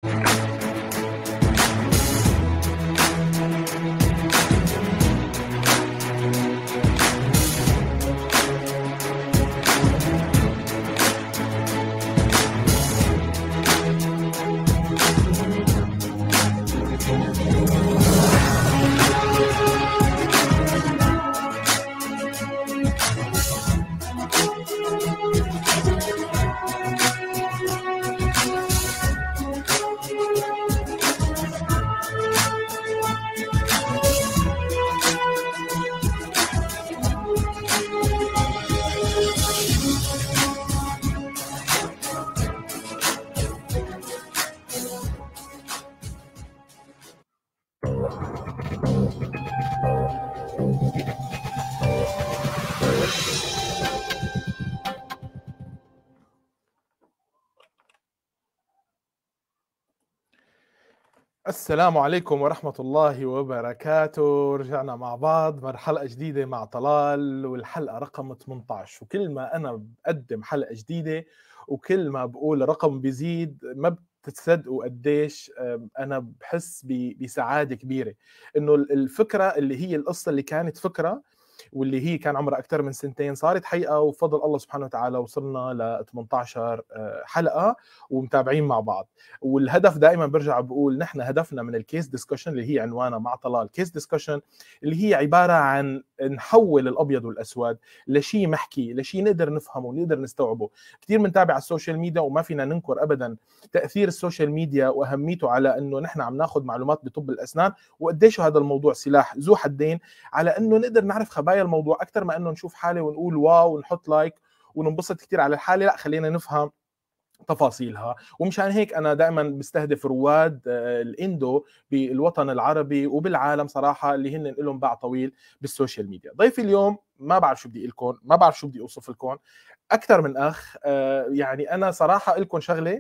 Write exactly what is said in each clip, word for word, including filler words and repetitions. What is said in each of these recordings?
السلام عليكم ورحمة الله وبركاته. رجعنا مع بعض مرحلة جديدة مع طلال، والحلقة رقم ثمانية عشر. وكل ما أنا بقدم حلقة جديدة وكل ما بقول رقم بيزيد ما بتصدقوا قديش أنا بحس بسعادة كبيرة. إنه الفكرة اللي هي القصة اللي كانت فكرة واللي هي كان عمرها أكثر من سنتين صارت حقيقة، وبفضل الله سبحانه وتعالى وصلنا ل ثمانية عشر حلقة ومتابعين مع بعض. والهدف دائما برجع بقول نحن هدفنا من الكيس ديسكشن اللي هي عنوانها مع طلال كيس ديسكشن، اللي هي عبارة عن نحول الأبيض والأسود لشيء محكي، لشيء نقدر نفهمه ونقدر نستوعبه. كثير بنتابع على السوشيال ميديا وما فينا ننكر أبدا تأثير السوشيال ميديا وأهميته على أنه نحن عم ناخذ معلومات بطب الأسنان، وقديش هذا الموضوع سلاح ذو حدين على أنه نقدر نعرف خبايا الموضوع أكثر ما أنه نشوف حالة ونقول واو ونحط لايك وننبسط كثير على الحالة. لا، خلينا نفهم تفاصيلها. ومشان هيك أنا دائما بستهدف رواد الإندو بالوطن العربي وبالعالم صراحة اللي هن لهم باع طويل بالسوشيال ميديا. ضيفي اليوم ما بعرف شو بدي لكم، ما بعرف شو بدي أوصف لكم أكثر من أخ. يعني أنا صراحة لكم شغلة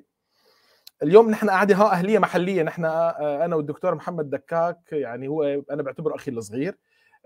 اليوم، نحن قاعدة ها أهلية محلية، نحن أنا والدكتور محمد دكاك، يعني هو أنا بعتبره أخي الصغير.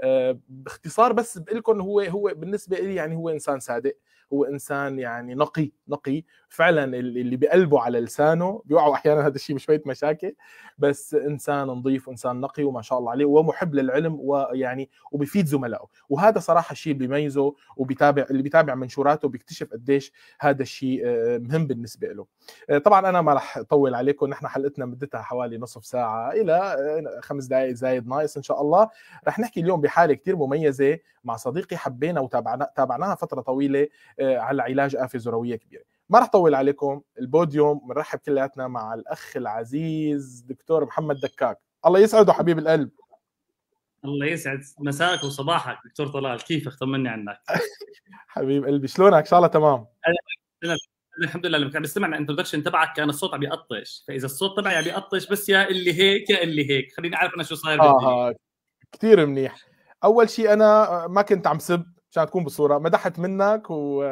باختصار بس بقول لكم هو هو بالنسبه لي يعني هو انسان صادق، هو انسان يعني نقي نقي فعلا، اللي بقلبه على لسانه بيوقعوا احيانا هذا الشيء بشويه مشاكل، بس انسان نظيف وانسان نقي وما شاء الله عليه ومحب للعلم ويعني وبيفيد زملائه. وهذا صراحه الشيء اللي بيميزه، وبيتابع اللي بيتابع منشوراته بيكتشف قديش هذا الشيء مهم بالنسبه له. طبعا انا ما راح اطول عليكم، نحن حلقتنا مدتها حوالي نصف ساعه الى خمس دقائق زايد ناقص ان شاء الله. رح نحكي اليوم بحاله كثير مميزه مع صديقي حبينا وتابعنا تابعناها فتره طويله على علاج آفة زرويه كبيره. ما رح طول عليكم، البوديوم بنرحب كلياتنا مع الاخ العزيز دكتور محمد دكاك. الله يسعده حبيب القلب. الله يسعد مساك وصباحك دكتور طلال، كيفك؟ طمني عنك. حبيب قلبي، شلونك؟ ان شاء الله تمام. انا الحمد لله. لما كان بسمع الانترودكشن تبعك كان الصوت عم يقطش، فاذا الصوت تبعي عم يقطش بس يا اللي هيك يا اللي هيك، خليني اعرف انا شو صاير بالدنيا. اه كثير منيح. اول شيء انا ما كنت عم سب عشان تكون بالصوره، مدحت منك و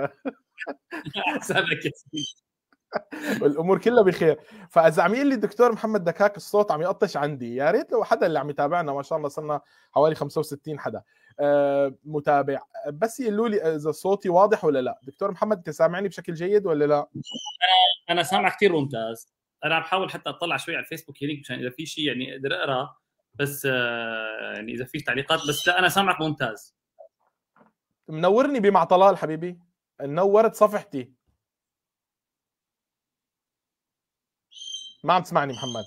حسابك يا سيدي والامور كلها بخير. فاذا عم يقول لي الدكتور محمد دكاك الصوت عم يقطش عندي، يا ريت لو حدا اللي عم يتابعنا، ما شاء الله صرنا حوالي خمسة وستين حدا آه متابع، بس يقولوا لي اذا صوتي واضح ولا لا. دكتور محمد انت سامعني بشكل جيد ولا لا؟ انا سامع كثير ممتاز. انا عم بحاول حتى اطلع شوي على الفيسبوك هيك مشان اذا في شيء يعني اقدر اقرا، بس آه يعني اذا في تعليقات، بس لا انا سامعك ممتاز. منورني بمع طلال حبيبي، نورت صفحتي. ما عم تسمعني محمد؟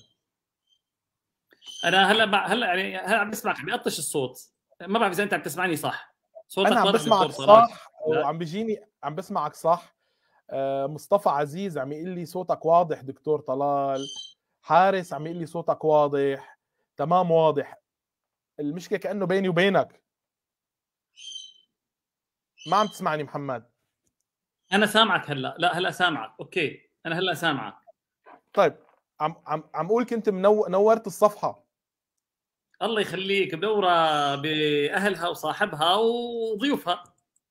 انا هلا هلا يعني هلا عم بسمعك، عم بيقطش الصوت. ما بعرف اذا انت عم تسمعني صح. صوتك انا عم واضح بسمعك دكتور طلال صح وعم بيجيني عم بسمعك صح. آه مصطفى عزيز عم يقول لي صوتك واضح دكتور طلال. حارس عم يقول لي صوتك واضح تمام واضح. المشكله كانه بيني وبينك ما عم تسمعني محمد. انا سامعك هلا. لا هلا سامعك اوكي، انا هلا سامعك. طيب عم عم عم اقول كنت منو... نورت الصفحه. الله يخليك، بدورة باهلها وصاحبها وضيوفها.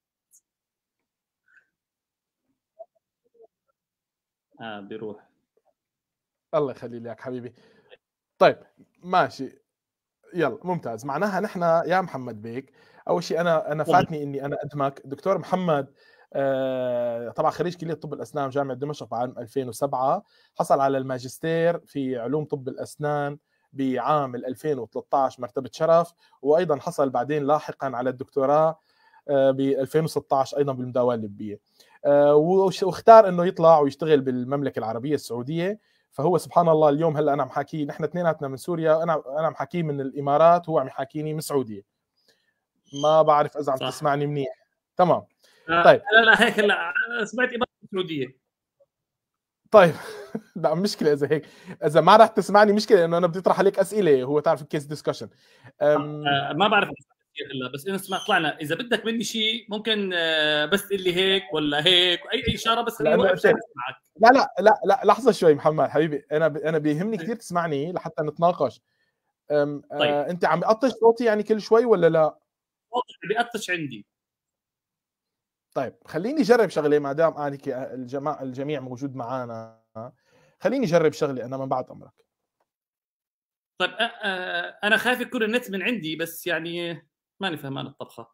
اه بيروح. الله يخلي لك حبيبي. طيب ماشي، يلا ممتاز. معناها نحن يا محمد بيك، اول شيء انا انا فاتني اني انا ادمك دكتور محمد. طبعا خريج كلية طب الأسنان جامعة دمشق عام ألفين وسبعة. حصل على الماجستير في علوم طب الأسنان بعام ألفين وثلاثة عشر مرتبة شرف، وأيضا حصل بعدين لاحقا على الدكتوراه ب ألفين وستة عشر أيضا بالمداومة اللبية، واختار انه يطلع ويشتغل بالمملكه العربيه السعوديه. فهو سبحان الله اليوم هلا انا عم حكي، نحن اثنيناتنا من سوريا، انا انا عم حكيه من الامارات، هو عم يحاكيني من السعوديه. ما بعرف اذا عم صح. تسمعني منيح؟ تمام. آه طيب لا لا هيك لا سمعت امارات السعوديه. طيب لا مشكله اذا هيك، اذا ما راح تسمعني مشكله، انه انا بدي اطرح عليك اسئله، هو تعرف الكيس ديسكشن. أم... آه ما بعرف هلا، بس انا سمعت طلعنا اذا بدك مني شيء ممكن بس تقول لي هيك ولا هيك، اي اي اشاره بس خليني اوقف عشان اسمعك. لا لا لا لا لحظه شوي محمد حبيبي، انا ب... انا بيهمني كثير تسمعني لحتى نتناقش. أم... طيب. آه انت عم بقطش صوتي يعني كل شوي ولا لا؟ صوتي بيقطش عندي. طيب خليني اجرب شغله ما دام انك الجماعه الجميع موجود معنا، خليني اجرب شغله انا من بعد امرك. طيب انا خايف يكون النت من عندي، بس يعني ماني فهمان الطبخه.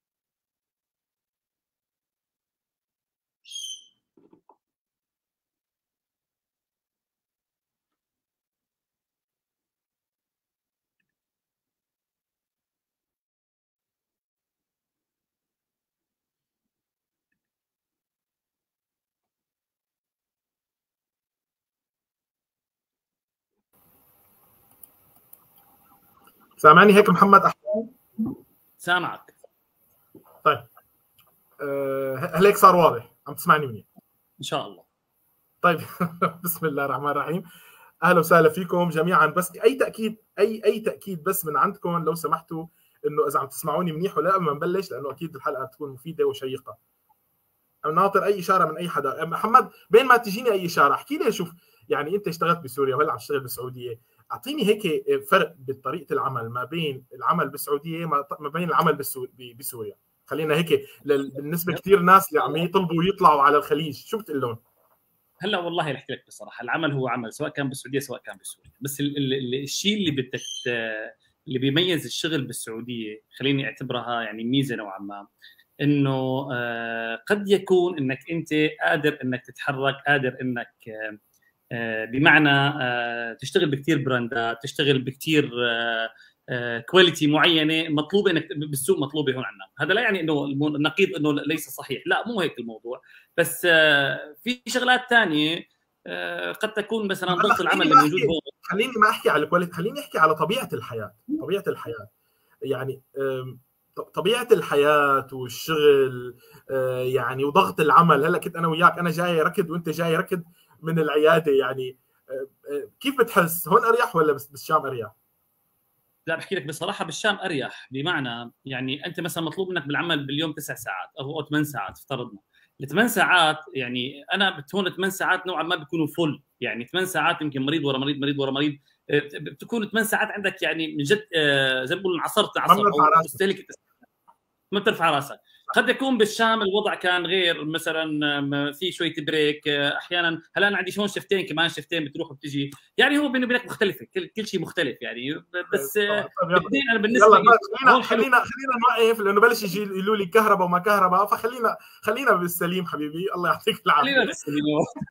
سامعني هيك محمد احمد؟ سامعك. طيب أه هل هيك صار واضح؟ عم تسمعني مني ان شاء الله. طيب بسم الله الرحمن الرحيم. اهلا وسهلا فيكم جميعا، بس اي تاكيد اي اي تاكيد بس من عندكم لو سمحتوا، انه اذا عم تسمعوني منيح ولا قبل ما نبلش، لانه اكيد الحلقه تكون مفيده وشيقه. انا ناطر اي اشاره من اي حدا. محمد بين ما تجيني اي اشاره احكي لي، شوف يعني انت اشتغلت بسوريا وهلا عم تشتغل بالسعوديه، اعطيني هيك فرق بطريقه العمل ما بين العمل بالسعوديه ما بين العمل بسوريا. خلينا هيك بالنسبه كثير ناس اللي عم يطلبوا يطلعوا على الخليج، شو بتقول لهم؟ هلا والله رح احكي لك بصراحه، العمل هو عمل سواء كان بالسعوديه سواء كان بسوريا، بس ال ال الشيء اللي بدك اللي بيميز الشغل بالسعوديه، خليني اعتبرها يعني ميزه نوعا ما، انه آه قد يكون انك انت قادر انك تتحرك، قادر انك آه بمعنى آه تشتغل بكثير براندات، تشتغل بكثير آه كواليتي معينه مطلوبه انك بالسوق، مطلوبه هون عندنا. هذا لا يعني انه النقيض انه ليس صحيح، لا مو هيك الموضوع، بس في شغلات ثانيه قد تكون مثلا ضغط العمل اللي موجود هون. خليني ما احكي على الكواليتي، خليني احكي على طبيعه الحياه. طبيعه الحياه يعني طبيعه الحياه والشغل يعني وضغط العمل. هلا كنت انا وياك، انا جاي ركض وانت جاي ركض من العياده، يعني كيف بتحس هون اريح ولا بس بالشام اريح؟ لا بحكي لك بصراحه بالشام اريح، بمعنى يعني انت مثلا مطلوب منك بالعمل باليوم تسع ساعات او ثمان ساعات افترضنا. الثمان ساعات يعني انا هون ثمان ساعات نوعا ما بيكونوا فل، يعني ثمان ساعات يمكن مريض ورا مريض مريض ورا مريض، بتكون ثمان ساعات عندك يعني من جد زي ما بيقولوا عصرت عصر او مستهلك، ما بترفع راسك. قد يكون بالشام الوضع كان غير، مثلا في شويه بريك احيانا. هلا انا عندي هون شفتين كمان، شفتين بتروح وبتجي، يعني هو بيني وبينك مختلفه، كل, كل شيء مختلف يعني. بس انا بالنسبه لي خلينا خلينا خلينا نوقف، لانه بلش يجي يقولوا لي كهرباء وما كهرباء، فخلينا خلينا بالسليم حبيبي، الله يعطيك العافيه. خلينا بالسليم.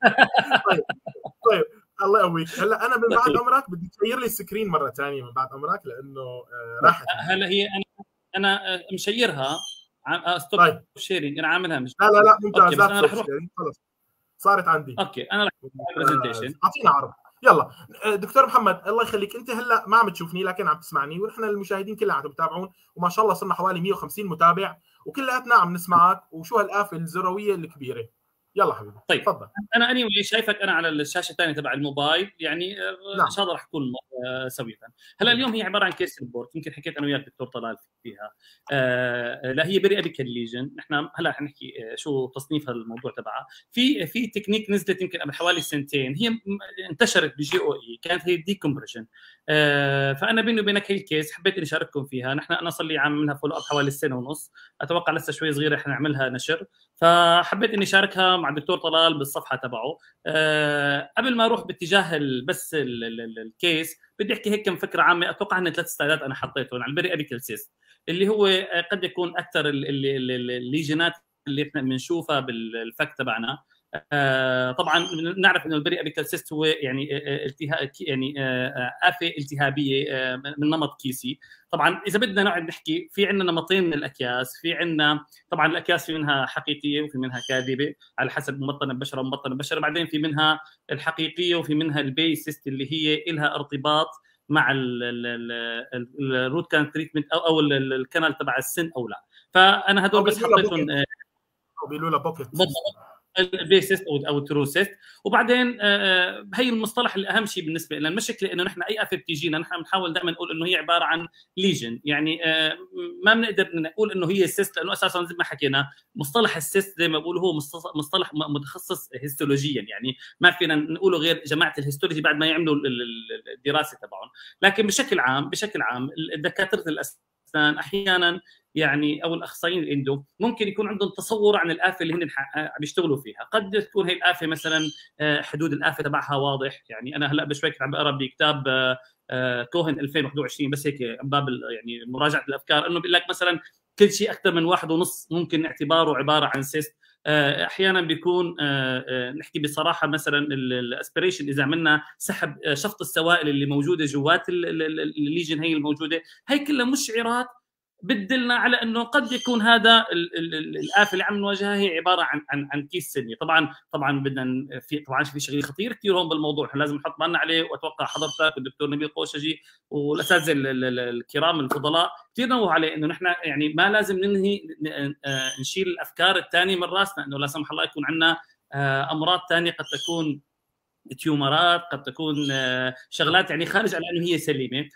طيب طيب الله يقويك. هلا انا من بعد امرك بدي تغير لي السكرين مره ثانيه من بعد امرك، لانه راحت. هلا هي انا انا مشيرها ستوب طيب. شيرنج، انا عاملها مش لا لا لا ممتاز، بس انا رح اروح خلص صارت عندي. اوكي انا رح برزنتيشن. اعطينا عرض يلا. دكتور محمد الله يخليك، انت هلا ما عم تشوفني لكن عم تسمعني، ونحن المشاهدين كلها عم تتابعون، وما شاء الله صرنا حوالي مية وخمسين متابع وكلياتنا عم نسمعك، وشو هالقافه الزرويه الكبيره. يلا حبيبي طيب تفضل. انا اني anyway شايفك انا على الشاشه الثانيه تبع الموبايل، يعني نعم. ان شاء الله راح تكون سويا. هلا اليوم هي عباره عن كيس ريبورت، يمكن حكيت انا وياك دكتور طلال فيها. آه لا هي بري ابيكال ليجن. نحن هلا حنحكي شو تصنيف الموضوع تبعها. في في تكنيك نزلت يمكن قبل حوالي سنتين، هي انتشرت بجي او اي، كانت هي ديكومبريشن. آه فانا بيني وبينك هي الكيس حبيت اني اشارككم فيها. نحن انا صار لي عاملها فولو اب حوالي سنه ونص، اتوقع لسه شوي صغيره حنعملها نشر، فحبيت اني اشاركها مع الدكتور طلال بالصفحه تبعه. أه قبل ما اروح باتجاه بس ال ال ال الكيس، بدي احكي هيك كم فكره عامه. اتوقع ان ثلاث سلايدات انا حطيتهم على البري ابيكال سيست، اللي هو قد يكون اكثر الليجنات اللي احنا بنشوفها بالفك تبعنا. آه طبعا نعرف انه البري ابيكال سيست هو يعني التهاب يعني آفة التهابيه آه من نمط كيسي. طبعا اذا بدنا نقعد نحكي في عندنا نمطين من الاكياس، في عندنا طبعا الاكياس في منها حقيقيه وفي منها كاذبه على حسب ممطنه بشره وممطنه بشره، بعدين في منها الحقيقيه وفي منها البي سيست اللي هي لها ارتباط مع الروت كان تريتمنت او او الكنال تبع السن او لا. فانا هدول بس حطيتهم بيقولوا لها بوكيت البيسيست او او التروسيست. وبعدين آه هي المصطلح الاهم شيء بالنسبه لنا. المشكله انه نحن اي افه بتيجينا نحن بنحاول دائما نقول انه هي عباره عن ليجن، يعني آه ما بنقدر نقول انه هي سيست، لانه اساسا زي ما حكينا مصطلح السيست زي ما بقولوا هو مصطلح متخصص هيستولوجيا، يعني ما فينا نقوله غير جماعه الهيستولوجي بعد ما يعملوا الدراسه تبعهم. لكن بشكل عام بشكل عام دكاتره الاسنان احيانا يعني او الاخصائيين الاندو ممكن يكون عندهم تصور عن الافه اللي هن بيشتغلوا فيها. قد تكون هي الافه مثلا حدود الافه تبعها واضح، يعني انا هلا بشوي عم بقرا بكتاب كوهن ألفين وواحد وعشرين بس هيك باب يعني مراجعه الافكار، انه بيقول لك مثلا كل شيء اكثر من واحد ونص ممكن اعتباره عباره عن سيست. احيانا بيكون نحكي بصراحه مثلا الاسبريشن اذا عملنا سحب شفط السوائل اللي موجوده جوات الليجن هي الموجوده، هي كلها مشعرات بدلنا على انه قد يكون هذا الافه اللي عم نواجهها هي عباره عن عن عن كيس سني. طبعا طبعا بدنا في طبعا في شغله خطير كثير هون بالموضوع، لازم نحط بالنا عليه، واتوقع حضرتك والدكتور نبيل قوشجي والاساتذه الكرام الفضلاء كثير نوهوا عليه انه نحن يعني ما لازم ننهي نشيل الافكار الثانيه من راسنا، انه لا سمح الله يكون عندنا امراض ثانيه قد تكون تيومرات، قد تكون شغلات يعني خارج على انه هي سليمه.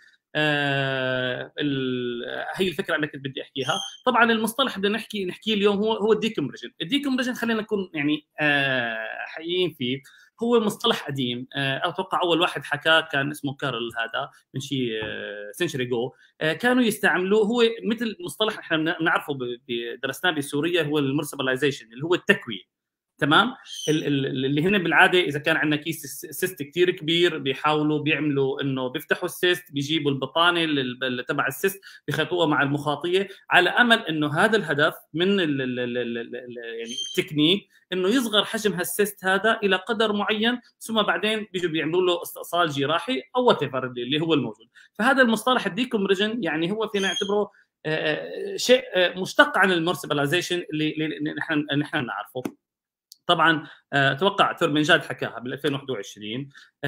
آه هي الفكره اللي كنت بدي احكيها. طبعا المصطلح بدنا نحكي نحكي اليوم هو هو الديكمبريشن. الديكمبريشن خلينا نكون يعني آه حقيقيين فيه، هو مصطلح قديم. آه اتوقع اول واحد حكاه كان اسمه كارل، هذا من شيء آه سنشري جو. آه كانوا يستعملوه، هو مثل مصطلح احنا بنعرفه درسناه بسوريا، هو المرسبلايزيشن اللي هو التكويه. تمام. اللي هنا بالعاده اذا كان عندنا كيس سيست كثير كبير بيحاولوا بيعملوا انه بيفتحوا السيست، بيجيبوا البطانه تبع السيست بيخيطوها مع المخاطيه على امل انه هذا الهدف من ال ال ال ال ال يعني التكنيك انه يصغر حجم هالسيست هذا الى قدر معين، ثم بعدين بيجوا بيعملوا له استئصال جراحي او وات ايفر اللي هو الموجود. فهذا المصطلح الديكومبريجن يعني هو فينا نعتبره شيء مشتق عن المرسبلايزيشن اللي نحن نحن نعرفه. طبعا اتوقع تورمنجاد حكاها بال ألفين وواحد وعشرين،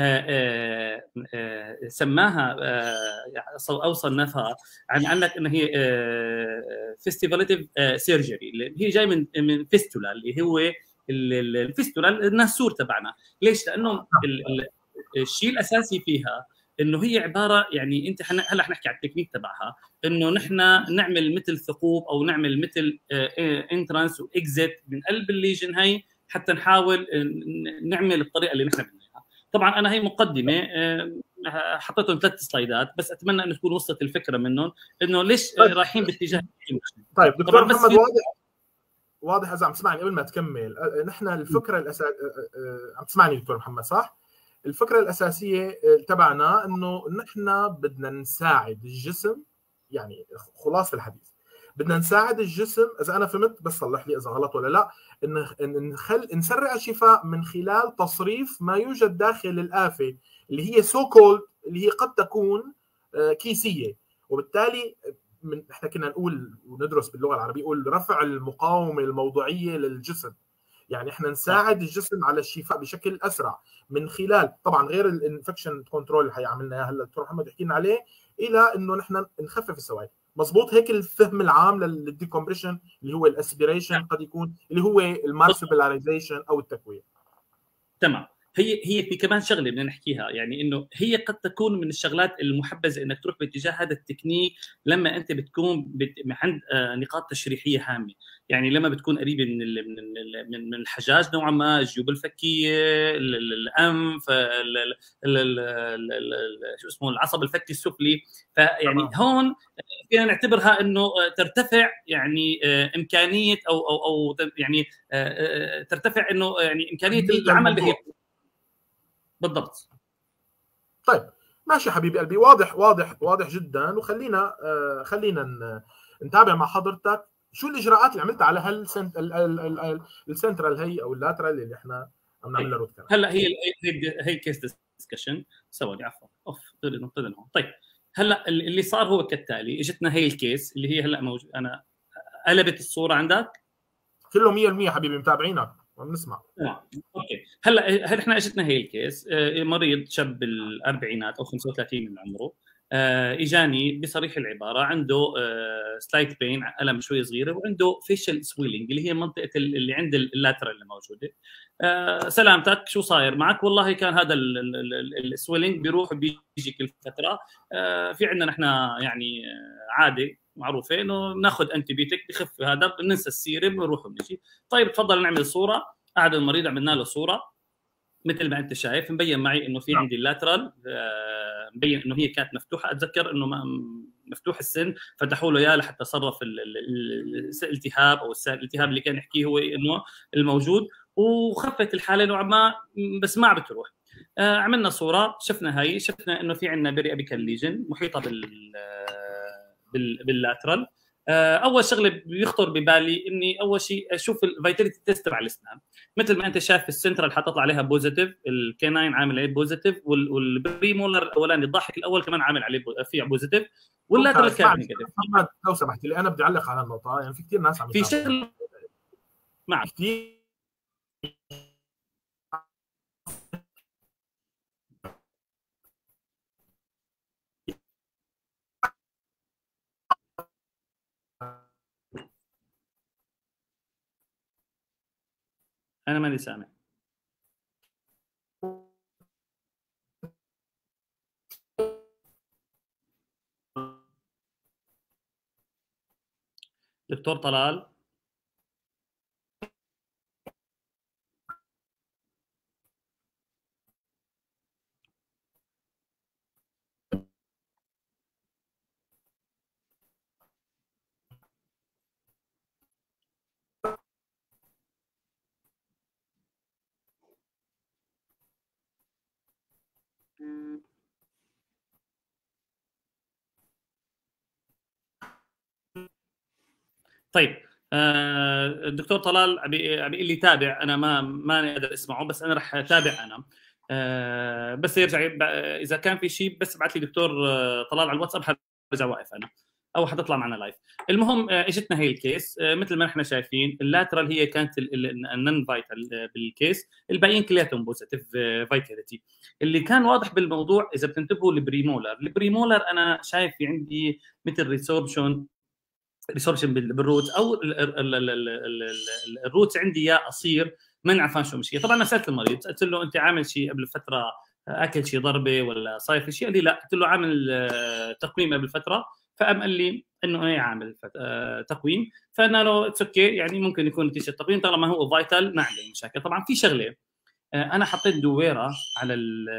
سماها او صنفها عن انك ان هي فيستيفاليتيف سيرجري، اللي هي جاي من من فيستولا، اللي هو الفيستولا الناسور تبعنا. ليش؟ لانه الشيء الاساسي فيها انه هي عباره يعني انت هلا حنحكي على التكنيك تبعها، انه نحن نعمل مثل ثقوب او نعمل مثل انترانس واكزيت من قلب الليجن هي حتى نحاول نعمل الطريقه اللي نحن بدنا اياها. طبعا انا هي مقدمه حطيتهم ثلاث سلايدات بس، اتمنى انه تكون وصلت الفكره منهم انه ليش رايحين باتجاه. طيب دكتور محمد، واضح واضح اذا عم تسمعني قبل ما تكمل. نحن الفكره الاساسيه، عم تسمعني دكتور محمد صح؟ الفكره الاساسيه تبعنا انه نحن بدنا نساعد الجسم، يعني خلاصه الحديث بدنا نساعد الجسم، اذا انا فهمت بس صلح لي اذا غلط ولا لا، ان نخل نسرع الشفاء من خلال تصريف ما يوجد داخل الآفة اللي هي سو كولد، اللي هي قد تكون كيسيه. وبالتالي من احنا كنا نقول وندرس باللغه العربيه نقول رفع المقاومه الموضعيه للجسم، يعني احنا نساعد الجسم على الشفاء بشكل اسرع من خلال طبعا غير الانفكشن كنترول اللي حيعملنا اياها هلا الدكتور محمد يحكي لنا عليه، الى انه نحن نخفف السوائل. مضبوط هيك الفهم العام للديكومبريشن اللي هو الاسبيريشن قد يكون اللي هو المارسبلايزيشن او التكويه. تمام. هي هي في كمان شغله بدنا نحكيها، يعني انه هي قد تكون من الشغلات المحبذه انك تروح باتجاه هذا التكنيك لما انت بتكون بت... عند نقاط تشريحيه هامه، يعني لما بتكون قريبه من ال... من ال... من الحجاج نوعا ما، الجيوب الفكيه، الانف، ال... ال... ال... شو اسمه العصب الفكي السفلي. فيعني هون فينا نعتبرها انه ترتفع يعني امكانيه او او او يعني ترتفع انه يعني امكانيه العمل به. بالضبط. طيب ماشي حبيبي قلبي، واضح واضح واضح جدا. وخلينا آه خلينا نتابع مع حضرتك شو الاجراءات اللي عملتها على هالسنترال هي او اللاترال اللي احنا عم نعملها روت كانال؟ هلا هي هي هي كيس ديسكشن. ثواني عفوا اوف طلع. طيب هلا اللي صار هو كالتالي، اجتنا هي الكيس اللي هي هلا موجود. انا قلبت الصوره عندك كله مية بالمية حبيبي، متابعينك عم نسمع. آه. اوكي هلا هل احنا اجتنا هي الكيس، مريض شاب بالاربعينات او خمسة وثلاثين من عمره، اجاني بصريح العباره عنده سلايت بين، الم شوي صغيره، وعنده فيشل سويلينج اللي هي منطقه اللي عند اللاترال اللي موجوده. سلامتك شو صاير معك؟ والله كان هذا السويلينج بيروح وبيجي كل فتره، في عندنا نحن يعني عاده معروفه انه بناخذ انتي بيوتيك بخف هذا، بننسى السيره بنروح وبنجي. طيب تفضل نعمل صوره. قعد المريض عملنا له صوره مثل ما انت شايف، مبين معي انه في عندي اللاترال، مبين انه هي كانت مفتوحه. اتذكر انه مفتوح السن، فتحوا له اياه لحتى صرف الالتهاب او الالتهاب اللي كان يحكيه هو انه الموجود، وخفت الحاله نوعا ما بس ما عم بتروح. عملنا صوره، شفنا هي، شفنا انه في عندنا بري ابيكال ليجن محيطه بال باللاترال. اول شغله بيخطر ببالي اني اول شيء اشوف الفيتاليتي تيست تبع الاسنان. مثل ما انت شايف السنترال حاطط عليها بوزيتيف، الكيناين عامل عليه بوزيتيف، والبريمولر الاولاني الضاحك الاول كمان عامل عليه فيه بوزيتيف، واللاترال كان نيجاتيف. محمد لو سمحت لي انا بدي اعلق على النقطه، يعني في كثير ناس عم في شغله معك كثير. انا ماني سامع. دكتور طلال طيب. آه الدكتور طلال عم بيقول لي تابع، انا ما ماني قادر اسمعه، بس انا رح اتابع انا. آه بس يرجع اذا كان في شيء بس ابعث لي دكتور طلال على الواتساب، حرجع واقف انا او حتطلع معنا لايف. المهم آه اجتنا هي الكيس، آه مثل ما نحن شايفين اللاترال هي كانت النون فايتال بالكيس، الباقيين كلياتهم بوزيتيف فايتاليتي. اللي كان واضح بالموضوع اذا بتنتبهوا البريمولر، البريمولر انا شايف في عندي مثل ريسوربشن ريسوربشن بالروت، او الروت عندي يا قصير ما عارفان شو مشكله. طبعا انا سالت المريض، قلت له انت عامل شيء قبل فتره، اكل شيء ضربه ولا صاير في شيء؟ قال لي لا. قلت له عامل تقويم قبل فتره؟ فقام قال لي انه ايه عامل تقويم. فانا له اتس اوكي، يعني ممكن يكون نتيجه التقويم طالما هو فايتال ما عندي مشاكل. طبعا في شغله، انا حطيت دويره على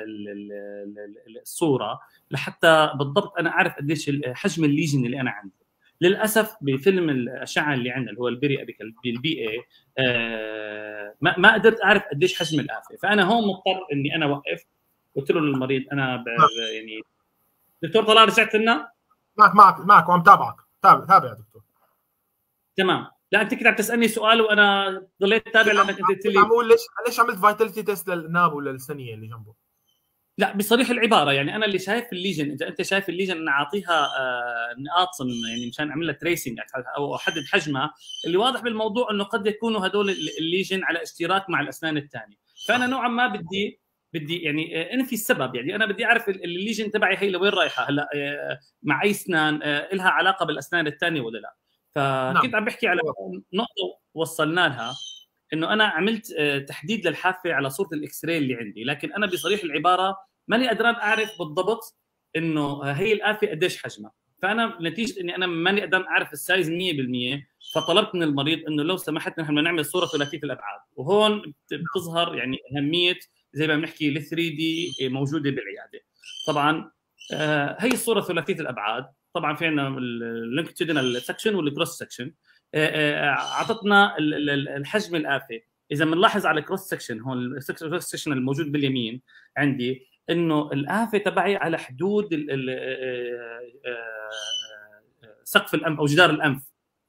الصوره لحتى بالضبط انا اعرف قديش حجم الليجن اللي انا عندي. للاسف بفيلم الاشعه اللي عندنا اللي هو البيري ابيكال بالبي اي آه ما, ما قدرت اعرف قديش حجم الافه. فانا هون مضطر اني انا اوقف. قلت له للمريض انا يعني دكتور طلال رجعت لنا معك معك معك وعم تابعك. تابع تابع يا دكتور. تمام. لا انت كنت عم تسالني سؤال وانا ضليت تابع لانك انت قلت لي عم اقول ليش ليش عملت فايتاليتي تيست للناب ولا الثانيه اللي جنبه؟ لا بصريح العباره، يعني انا اللي شايف الليجن، اذا انت شايف الليجن انا اعطيها آه نقاط يعني مشان اعمل لها تريسنج او احدد حجمها. اللي واضح بالموضوع انه قد يكونوا هدول الليجن على اشتراك مع الاسنان الثانيه. فانا نوعا ما بدي بدي يعني انفي السبب، يعني انا بدي اعرف الليجن تبعي هي لوين رايحه هلا، آه مع اي اسنان، آه لها علاقه بالاسنان الثانيه ولا لا. فكنت نعم. عم بحكي على نقطه وصلنا لها، انه انا عملت تحديد للحافه على صوره الاكس راي اللي عندي، لكن انا بصريح العباره ماني قادران اعرف بالضبط انه هي الافه قديش حجمها. فانا نتيجه اني انا ماني قادران اعرف السايز مية بالمية، فطلبت من المريض انه لو سمحت نحن بدنا نعمل صوره ثلاثيه الابعاد. وهون بتظهر يعني اهميه زي ما بنحكي ال ثري دي موجوده بالعياده. طبعا هي الصوره ثلاثيه الابعاد، طبعا في عندنا اللونجيتودينال سكشن والكروس سكشن، اعطتنا الحجم الافه. اذا بنلاحظ على الكروس سكشن هون، الكروس سكشن الموجود باليمين عندي، انه الافه تبعي على حدود سقف الانف او جدار الانف.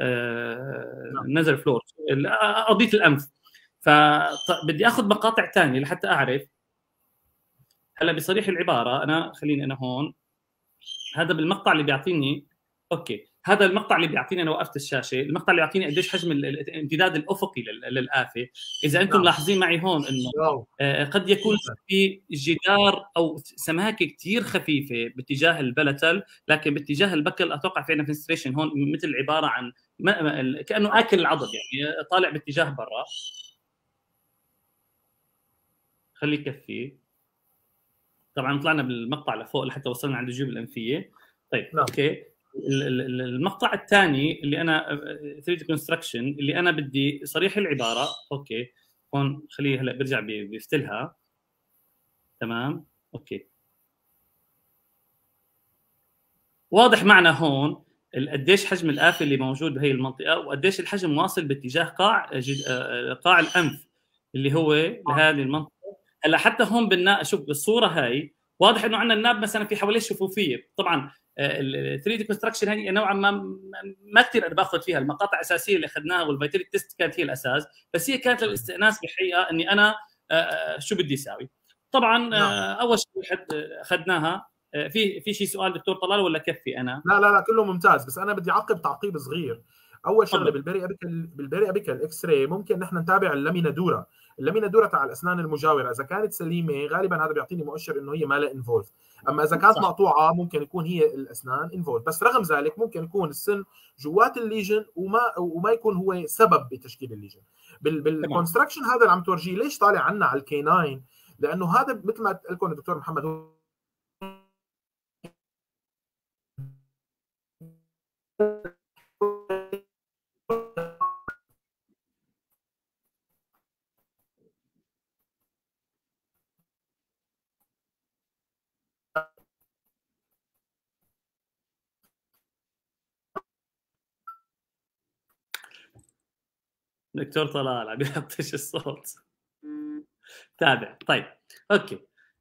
نزل فلور ارضيه الانف. فبدي اخذ مقاطع ثانيه لحتى اعرف. هلا بصريح العباره انا خليني انا هون، هذا بالمقطع اللي بيعطيني اوكي، هذا المقطع اللي بيعطيني، انا وقفت الشاشه، المقطع اللي بيعطيني قديش حجم الامتداد الافقي للآفة. اذا انتم ملاحظين معي هون انه قد يكون في جدار او سماكه كثير خفيفه باتجاه البلتل، لكن باتجاه البكل اتوقع في عندنا فنستريشن هون مثل عباره عن كانه اكل العضد، يعني طالع باتجاه برا. خليه يكفي. طبعا طلعنا بالمقطع لفوق لحتى وصلنا عند الجيوب الانفيه. طيب نعم. اوكي، المقطع الثاني اللي انا ثري دي كونستراكشن اللي انا بدي صريح العباره، اوكي هون خليه هلا بيرجع بيفتلها. تمام اوكي، واضح معنا هون قديش حجم الآفة اللي موجود بهي المنطقه، وقديش الحجم واصل باتجاه قاع قاع الانف اللي هو لهذه المنطقه. هلا حتى هون بالنا شوف بالصوره هاي واضح انه عندنا الناب مثلا في حواليه شفوفيه. طبعا ال ثري دي كونستراكشن هي نوعا ما ما كثير انا باخذ فيها، المقاطع الاساسيه اللي اخذناها والفيتاليتي تيست كانت هي الاساس، بس هي كانت للاستئناس بالحقيقه اني انا شو بدي اساوي. طبعا نعم. اول شيء اخذناها في في شيء سؤال دكتور طلال ولا كفي انا؟ لا لا لا كله ممتاز، بس انا بدي اعقب تعقيب صغير. اول شغله بالبري ابيكال بالبري ابيكال اكس راي ممكن نحن نتابع اللامينا دورا. اللامينا دورا تاع الاسنان المجاوره اذا كانت سليمه غالبا هذا بيعطيني مؤشر انه هي ما لها انفولف، اما اذا كانت صح. مقطوعه ممكن يكون هي الاسنان انفولف، بس رغم ذلك ممكن يكون السن جوات الليجن وما وما يكون هو سبب بتشكيل الليجن. بالكونستراكشن هذا اللي عم تورجيه ليش طالع عنا على الكيناين، لانه هذا مثل ما قلت لكم الدكتور محمد دكتور طلال عم يحطش الصوت. تابع. طيب اوكي،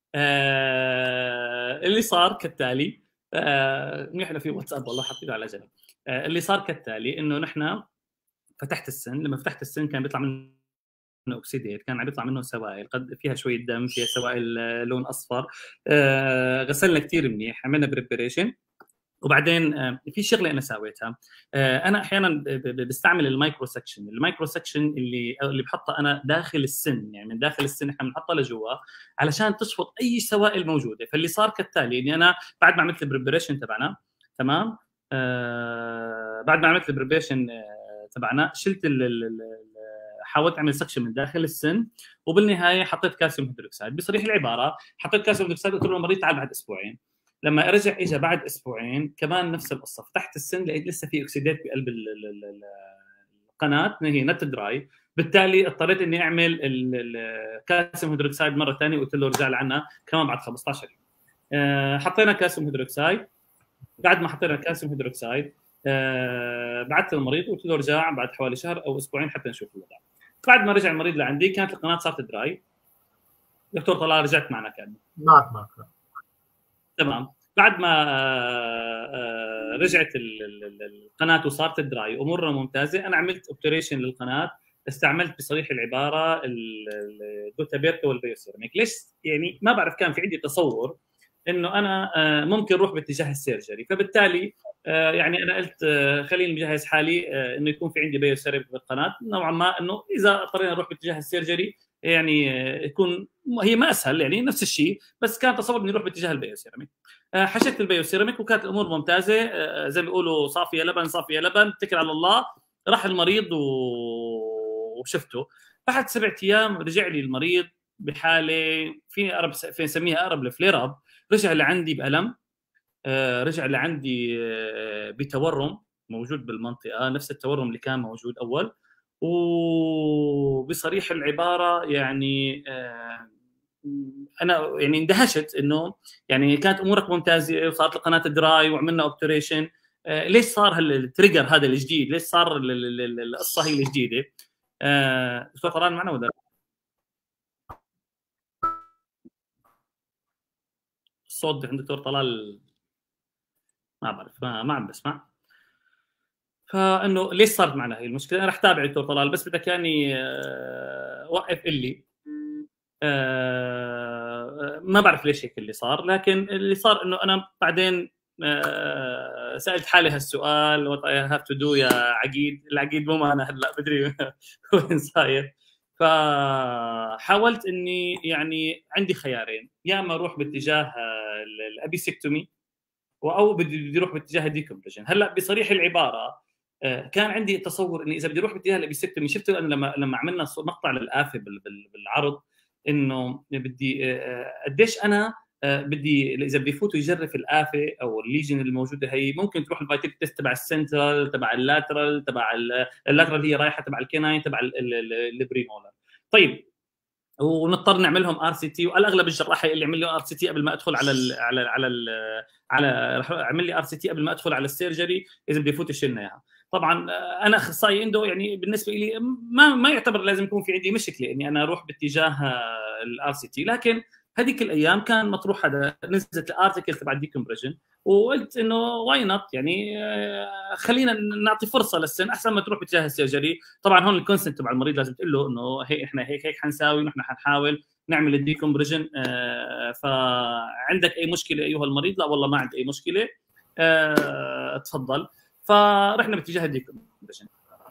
آه اللي صار كالتالي، آه منيح في واتساب والله حطيته على جنب. آه اللي صار كالتالي انه نحن فتحت السن، لما فتحت السن كان بيطلع منه اوكسيديت، كان عم يطلع منه سوائل قد فيها شويه دم، فيها سوائل لون اصفر. آه غسلنا كثير منيح، عملنا بريبريشن، وبعدين في شغله انا سويتها. انا احيانا بستعمل المايكرو سكشن. المايكرو سكشن اللي اللي بحطها انا داخل السن، يعني من داخل السن احنا بنحطها لجوا علشان تشفط اي سوائل موجوده. فاللي صار كالتالي اني انا بعد ما عملت البريبريشن تبعنا، تمام، آه بعد ما عملت البريبريشن تبعنا شلت حاولت اعمل سكشن من داخل السن، وبالنهايه حطيت كالسيوم هيدروكسيد. بصريح العباره حطيت كالسيوم هيدروكسيد وقلت له المريض تعال بعد اسبوعين. لما رجع اجى بعد اسبوعين كمان نفس القصه، فتحت السن لقيت لسه في اكسيدات بقلب القناه، هي نت دراي. بالتالي اضطريت اني اعمل الكالسيوم هيدروكسيد مره ثانيه، وقلت له رجع لعنا كمان بعد خمسة عشر يوم. أه حطينا كالسيوم هيدروكسيد. بعد ما حطينا الكالسيوم هيدروكسيد أه بعثت للمريض وقلت له رجع بعد حوالي شهر او اسبوعين حتى نشوف الوضع. بعد ما رجع المريض لعندي كانت القناه صارت دراي. دكتور طلال رجعت معنا كان معك معك تمام. بعد ما رجعت القناه وصارت دراي امورنا ممتازه، انا عملت اوبتريشن للقناه، استعملت بصريح العباره الدوتابيرتا والبيوسيراميك. ليش؟ يعني ما بعرف، كان في عندي تصور انه انا ممكن اروح باتجاه السيرجري، فبالتالي يعني انا قلت خليني مجهز حالي انه يكون في عندي بيوسيراميك بالقناه، نوعا ما انه اذا اضطرينا نروح باتجاه السيرجري يعني يكون هي ما اسهل، يعني نفس الشيء، بس كان تصور اني اروح باتجاه البيوسيراميك. حشيت البيوسيراميك وكانت الامور ممتازه، زي ما بيقولوا صافيه لبن صافيه لبن، اتكل على الله. راح المريض وشفته بعد سبعة ايام، رجع لي المريض بحاله في اقرب في نسميها اقرب لفلير اب. رجع لعندي بالم، رجع لعندي بتورم موجود بالمنطقه، نفس التورم اللي كان موجود اول. وبصريح العباره يعني انا يعني اندهشت انه يعني كانت امورك ممتازه وصارت القناه دراي وعملنا اوبتريشن، ليش صار هالتريجر هذا الجديد؟ ليش صار القصه هي الجديده؟ دكتور طلال معنا ولا الصوت عند دكتور طلال ما بعرف، ما, ما عم بسمع. فانه ليش صارت معنا هي المشكله؟ انا رح تابع دكتور طلال، بس بدك يعني وقف اللي ما بعرف ليش هيك اللي صار، لكن اللي صار انه انا بعدين سالت حالي هالسؤال وات اي هاف تو دو يا عقيد. العقيد مو انا هلا بدري وين صاير. فحاولت اني يعني عندي خيارين، يا اما اروح باتجاه الابيسكتومي او بدي اروح باتجاه الديكمبريشن. هلا بصريح العباره كان عندي تصور اني اذا بدي اروح باتجاه الابيسكتومي، شفت انا لما لما عملنا مقطع للآفة بالعرض انه بدي قديش انا بدي اذا بدي فوت ويجرف الآفة او الليجن الموجوده هي، ممكن تروح الفايتيك تيست تبع السنترال، تبع اللاترال، تبع اللاترال هي رايحه تبع الكيناين، تبع البريمولر. طيب ونضطر نعملهم ار سي تي، والاغلب الجراح يقول لي اعمل لي ار سي تي قبل ما ادخل على ال على ال على ال على اعمل لي ار سي تي قبل ما ادخل على السيرجري اذا بدي افوت يشيلنا اياها. طبعا انا اخصائي اندو، يعني بالنسبه لي ما ما يعتبر لازم يكون في عندي مشكله اني انا اروح باتجاه الار سي تي، لكن هذيك الايام كان مطروح هذا، نزلت الارتكل تبع الديكمبريشن وقلت انه واي نوت، يعني خلينا نعطي فرصه للسن احسن ما تروح باتجاه السيرجري. طبعا هون الكونسنت تبع المريض لازم تقول له انه هي احنا هيك هيك حنساوي ونحن حنحاول نعمل الديكمبريشن. آه فعندك اي مشكله ايها المريض؟ لا والله ما عندي اي مشكله. آه تفضل. فرحنا باتجاه الديكمبريشن.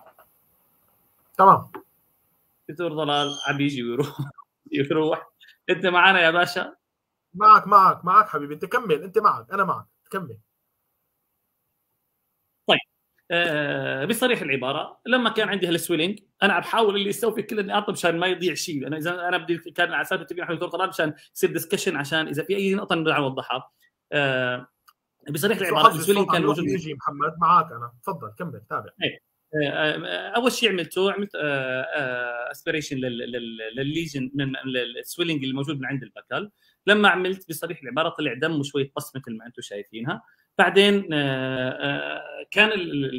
تمام. دكتور طلال عم يجي ويروح يروح. انت معنا يا باشا؟ معك معك معك حبيبي، انت كمل، انت معك، انا معك، كمل. طيب آه بصريح العباره لما كان عندي هالسويلينج انا عم بحاول اللي استوفي كل النقاط مشان ما يضيع شيء. انا اذا انا بدي كان على اساس متفقين مع دكتور طلال مشان يصير ديسكشن، عشان اذا في اي نقطه نرجع نوضحها. آه بصريح العباره السويلينج كان موجود. يجي محمد معك انا، تفضل كمل تابع. اول شيء عملته عملت اسبيريشن للليجن من السويلنج اللي موجود من عند البكال. لما عملت بصريح العباره طلع دم وشويه بص مثل ما انتم شايفينها. بعدين كان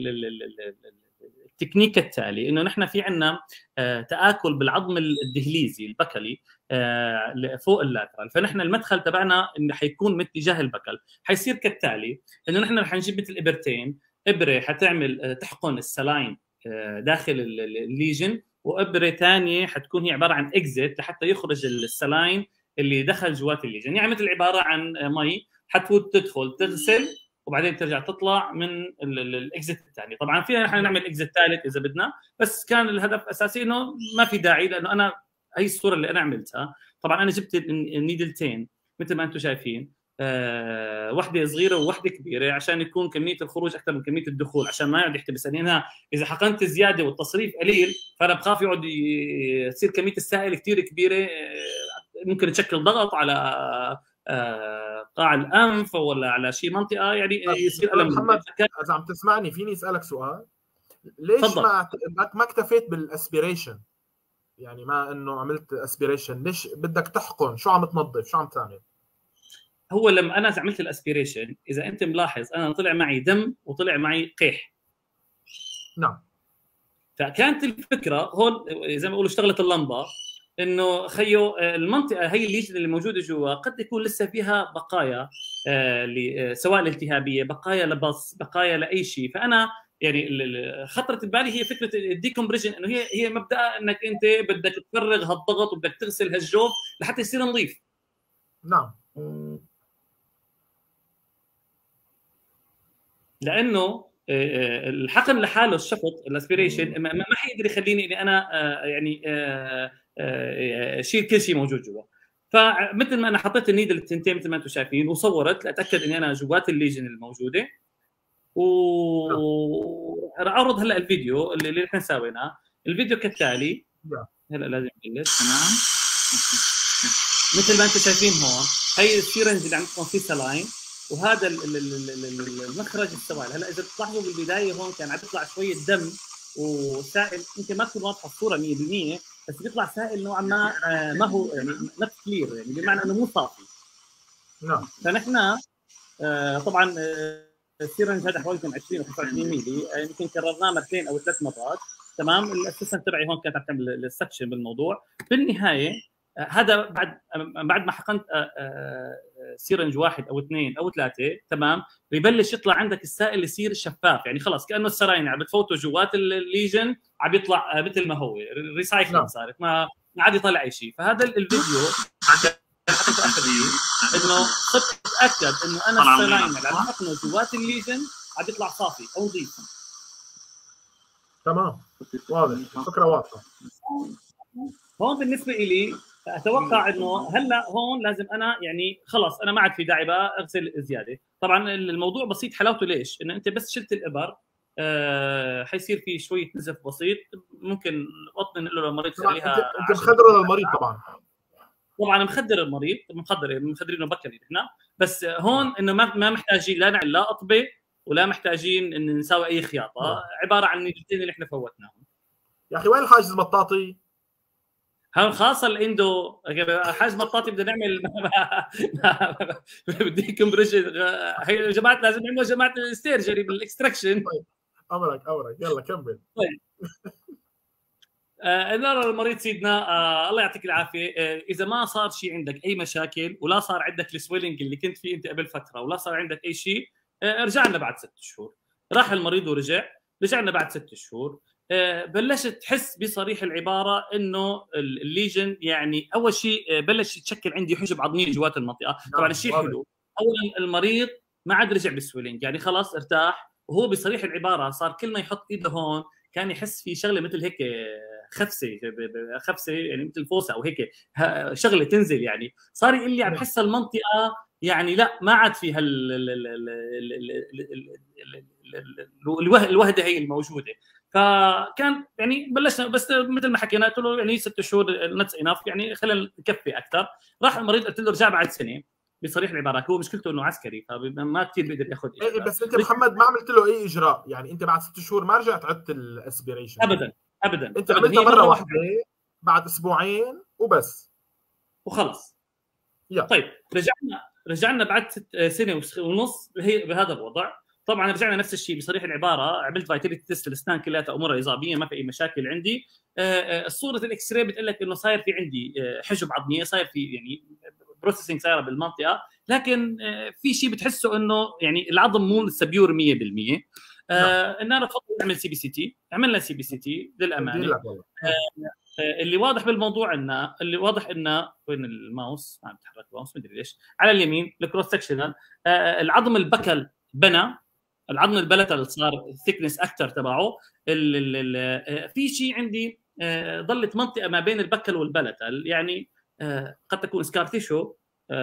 التكنيك التالي انه نحن في عندنا تآكل بالعظم الدهليزي البكلي فوق اللاترال، فنحن المدخل تبعنا انه حيكون من اتجاه البكل. حيصير كالتالي انه نحن رح نجيب مثل ابرتين، ابره حتعمل تحقن السلاين داخل الليجن، وابره ثانيه حتكون هي عباره عن اكزيت لحتى يخرج السلاين اللي دخل جوات الليجن، يعني مثل عباره عن مي حتفوت تدخل تغسل وبعدين ترجع تطلع من الاكزيت الثاني. طبعا فينا نحن نعمل اكزيت ثالث اذا بدنا، بس كان الهدف الاساسي انه ما في داعي، لانه انا هي الصوره اللي انا عملتها. طبعا انا جبت النيدلتين مثل ما انتم شايفين، أه واحدة صغيرة وواحدة كبيرة، عشان يكون كمية الخروج أكثر من كمية الدخول، عشان ما يقعد يحتبس. يعني أنا إذا حقنت زيادة والتصريف قليل فأنا بخاف يقعد يصير كمية السائل كثير كبيرة، ممكن تشكل ضغط على أه قاع الأنف ولا على شيء منطقة، يعني يصير ألم. محمد إذا عم تسمعني فيني أسألك سؤال؟ ليش فضل. ما ما اكتفيت بالاسبيريشن؟ يعني ما إنه عملت اسبيريشن، ليش بدك تحقن؟ شو عم تنظف؟ شو عم تعمل؟ هو لما انا عملت الاسبيريشن اذا انت ملاحظ انا طلع معي دم وطلع معي قيح. نعم. فكانت الفكره هون زي ما بيقولوا اشتغلت اللمبه، انه خيو المنطقه هي الليجن اللي موجوده جوا قد يكون لسه فيها بقايا آه سواء التهابيه، بقايا لبص، بقايا لاي شيء. فانا يعني خطرت ببالي هي فكره الديكمبريشن، انه هي هي مبدأ انك انت بدك تفرغ هالضغط وبدك تغسل هالجوف لحتى يصير نظيف. نعم. لانه الحقن لحاله الشفط الاسبيريشن ما, ما حيقدر يخليني اني انا يعني اشيل كل شيء موجود جوا. فمثل ما انا حطيت النيدل التنتين مثل ما انتم شايفين وصورت لاتاكد اني انا جوات الليجن الموجوده، وأعرض هلا الفيديو اللي, اللي احنا سويناه. الفيديو كالتالي. هلا لازم نبلش. تمام. مثل ما انتم شايفين هون هي السيرنج اللي عندكم فيه سلاين، وهذا المخرج السوائل. هلا اذا بتلاحظوا بالبدايه هون كان عم يطلع شويه دم وسائل، يمكن ما تكون واضحه الصوره مية بالمية، بس بيطلع سائل نوعا ما ما هو يعني نوت كلير، يعني بمعنى انه مو صافي. نعم. فنحن طبعا السيرنج هذا حوالي عشرين او خمسة وعشرين ميلي، يمكن كررناه مرتين او ثلاث مرات. تمام. الاسيستنت تبعي هون كانت عم تعمل السكشن بالموضوع. بالنهايه هذا بعد بعد ما حقنت سيرنج واحد او اثنين او ثلاثه، تمام، ببلش يطلع عندك السائل يصير شفاف، يعني خلص كانه السراين عم بتفوتوا جوات الليجن عم يطلع مثل ما هو ريسايكلينج صارت، ما ما عاد يطلع اي شيء. فهذا الفيديو حطيته اخر شيء انه صرت اتاكد انه انا السراين اللي عم بحطه جوات الليجن عم يطلع صافي او نظيف. تمام، واضح، الفكره واضحه. هون بالنسبه لي اتوقع انه هلا هون لازم انا يعني خلص انا ما عاد في داعي بقى اغسل زياده. طبعا الموضوع بسيط حلاوته ليش؟ انه انت بس شلت الابر آه حيصير في شويه نزف بسيط، ممكن بطن له للمريض خليها. انت مخدر للمريض طبعا. طبعا مخدر المريض، مخدر مخدرينه بكري نحن، بس هون انه ما ما محتاجين لا نعمل لا اطبه ولا محتاجين ان نسوي اي خياطه، عباره عن النيجتين اللي احنا فوتناهم. يا اخي وين الحاجز المطاطي؟ هون خاصه الاندو حاجز مطاطي بدنا نعمل بدي كمبريشن هي يا جماعه لازم نعمل جماعه السيرجري بالاكستراكشن. طيب امرك امرك يلا كمل. طيب آه نرى المريض سيدنا آه الله يعطيك العافيه. آه اذا ما صار شيء عندك اي مشاكل ولا صار عندك السويلنج اللي كنت فيه انت قبل فتره ولا صار عندك اي شيء، آه رجعنا بعد ست شهور. راح المريض ورجع، رجعنا بعد ست شهور. آه بلشت تحس بصريح العباره انه الليجن يعني اول شيء بلش يتشكل عندي حجب عظميه جوات المنطقه. طبعا الشيء حلو، اولا المريض ما عاد رجع بالسويلنج، يعني خلاص ارتاح، وهو بصريح العباره صار كل ما يحط ايده هون كان يحس في شغله مثل هيك خفسه خفسه يعني مثل فوسه او هيك شغله تنزل، يعني صار يقول لي عم بحس المنطقه يعني لا ما عاد فيها الوهده هي الموجوده. فكان يعني بلشنا بس مثل ما حكينا قلت له يعني ست شهور نتس انف، يعني خلينا نكفي اكثر. راح المريض قلت له رجع بعد سنه بصريح العبارات، هو مشكلته انه عسكري فما كثير بيقدر ياخذ إيه بس انت محمد ما عملت له اي اجراء، يعني انت بعد ست شهور ما رجعت عدت الاسبيريشن ابدا ابدا انت عملتها مره واحده بعد اسبوعين وبس وخلص. يا. طيب رجعنا رجعنا بعد سنه ونص بهذا الوضع. طبعا رجعنا نفس الشيء بصريح العباره، عملت فايتاليتي تيست الاسنان كلها امورها ايجابيه، ما في اي مشاكل عندي. الصوره الاكس راي بتقول لك انه صاير في عندي حجب عظميه، صاير في يعني بروسيسنج صايره بالمنطقه، لكن في شيء بتحسه انه يعني العظم مو سبيور مية بالمية. ان انا بفضل اعمل سي بي سي تي، عملنا سي بي سي تي للامانه. اللي واضح بالموضوع انه اللي واضح انه وين الماوس ما عم يتحرك الماوس مدري ليش، على اليمين الكروس سكشنال العظم البكل بنى، العظم البلتل صار الثيكنس اكثر تبعه. في شيء عندي ظلت منطقه ما بين البكل والبلتل، يعني قد تكون سكارتيشو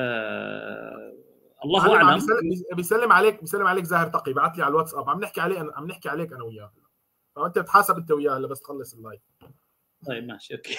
الله اعلم. بيسلم, بيسلم عليك بيسلم عليك زاهر تقي، بعت لي على الواتساب، عم نحكي عليه عم نحكي عليك انا وياه، فانت بتحاسب انت وياه هلا بس تخلص اللايف. طيب ماشي اوكي.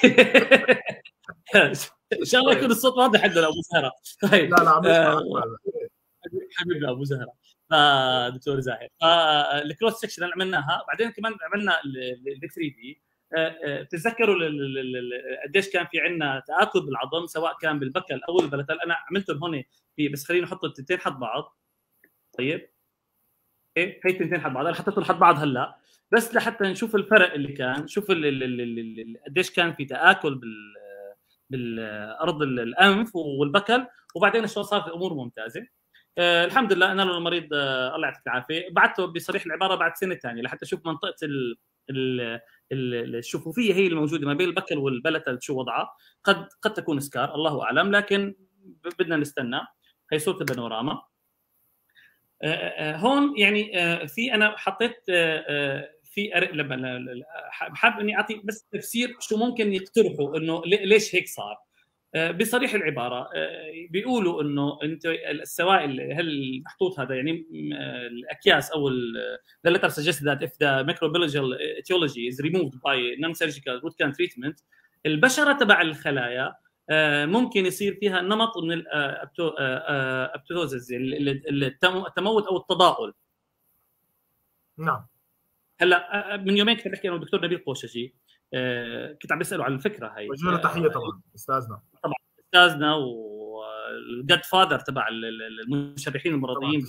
ان شاء الله يكون الصوت واضح عندنا ابو زهره. طيب لا لا عم آه حبيبنا ابو زهره. فدكتور زاهر الكروس سكشن اللي عملناها، بعدين كمان عملنا ال ثري دي. تتذكروا قديش كان في عندنا تآكل بالعظم سواء كان بالبكل او البلتل، انا عملتهم هون في بس خلينا نحط التنتين حد بعض. طيب ايه هي التنتين حد بعض، انا حطيتهم حد بعض هلا بس لحتى نشوف الفرق اللي كان، شوف قديش كان في تآكل بال بالارض الانف والبكل، وبعدين شلون صارت الامور ممتازه. أه الحمد لله انا المريض أه الله يعطيك العافيه، بعته بصريح العباره بعد سنه ثانيه لحتى اشوف منطقه ال ال الشفوفيه هي الموجوده ما بين البكل والبلتل شو وضعها. قد قد تكون سكار الله اعلم، لكن بدنا نستنى. هي صوره البانوراما. أه هون يعني أه في انا حطيت أه في لما حابب اني اعطي بس تفسير شو ممكن يقترحوا انه ليش هيك صار. بصريح العباره بيقولوا انه انت السوائل هل محطوط هذا يعني الاكياس او the letter suggests that if the microbiological etiology is removed by non-surgical root canal treatment البشره تبع الخلايا ممكن يصير فيها نمط من الابتوزز التموت او التضاؤل. نعم. هلا من يومين كنت بحكي انا والدكتور نبيل قوشجي، كنت عم بساله عن الفكره هاي. وجه له تحيه طبعا استاذنا طبعا استاذنا والجاد فاذر تبع المشرحين المرضيين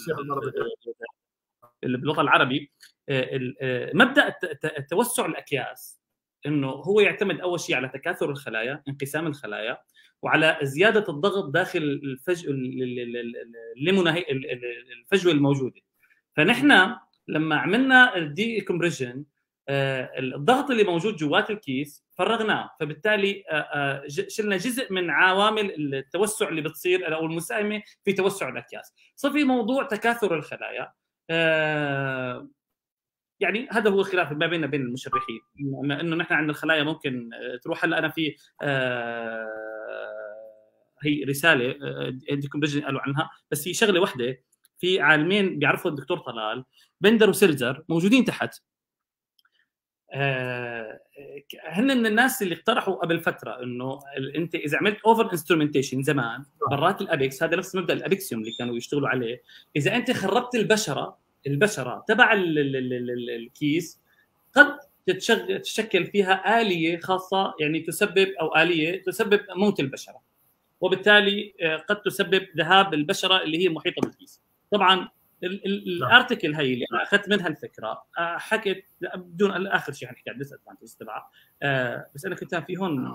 بالوطن العربي. مبدا توسع الاكياس انه هو يعتمد اول شيء على تكاثر الخلايا، انقسام الخلايا، وعلى زياده الضغط داخل الفجوه الفجوه الموجوده. فنحن لما عملنا الدي كومبريشن الضغط اللي موجود جوات الكيس فرغناه، فبالتالي شلنا جزء من عوامل التوسع اللي بتصير او المساهمه في توسع الاكياس. صار في موضوع تكاثر الخلايا، يعني هذا هو الخلاف ما بيننا وبين المشرحين، انه نحن عندنا الخلايا ممكن تروح. هلا انا في هي رساله ديكومبريشن قالوا عنها، بس هي شغله واحده. في عالمين بيعرفوا الدكتور طلال، بندر وسيلزر، موجودين تحت. آه هن من الناس اللي اقترحوا قبل فتره انه انت اذا عملت اوفر انسترومنتيشن زمان برات الابيكس، هذا نفس مبدا الابيكسيوم اللي كانوا يشتغلوا عليه، اذا انت خربت البشره البشره تبع الكيس قد تتشكل فيها آلية خاصه، يعني تسبب او آلية تسبب موت البشره، وبالتالي قد تسبب ذهاب البشره اللي هي محيطه بالكيس. طبعا الارتكل هي اللي انا اخذت منها الفكره، حكيت بدون اخر شيء حنحكي عن الديس ادفانتج تبعها، بس انا كنت في هون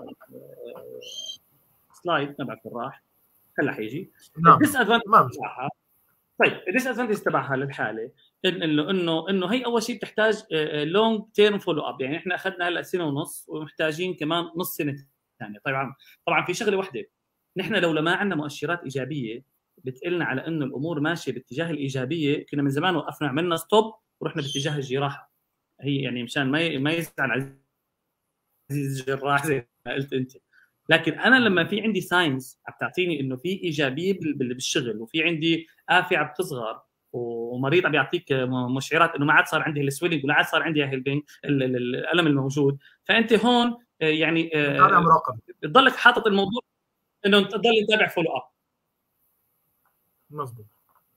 سلايد ما بعرف وين راح، هلا حيجي الديس ادفانتج تبعها. طيب الديس ادفانتج تبعها للحاله انه انه انه هي اول شيء بتحتاج لونج تيرم فولو اب، يعني احنا اخذنا هلا سنه ونص ومحتاجين كمان نص سنه ثانيه. طبعا طبعا في شغله واحده، نحن لو ما عندنا مؤشرات ايجابيه بتقلنا على انه الامور ماشيه باتجاه الايجابيه، كنا من زمان وقفنا عملنا ستوب ورحنا باتجاه الجراحه. هي يعني مشان ما ما يزعل عزيز الجراح زي ما قلت انت، لكن انا لما في عندي ساينس عم تعطيني انه في ايجابيه بالشغل، وفي عندي آفة عم تصغر، ومريض عم يعطيك مشعرات انه ما عاد صار عندي السويلنج ولا عاد صار عندي الالم الموجود، فانت هون يعني بتضلك حاطط الموضوع انه تضل تتابع فولو اب. مظبوط.